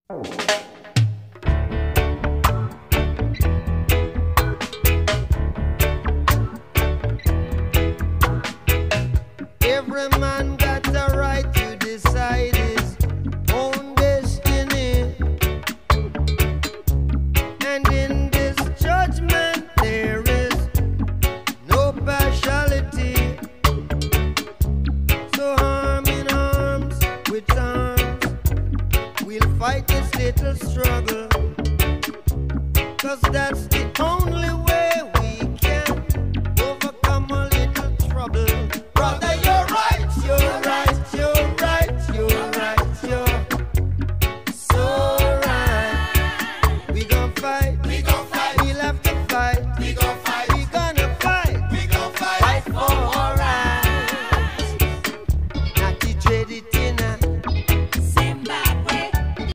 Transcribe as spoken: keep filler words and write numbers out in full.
Every man got a right to decide his own destiny. And in this judgment there is no partiality. So arm in arms with arms, we'll fight this little struggle, 'cause that's the only way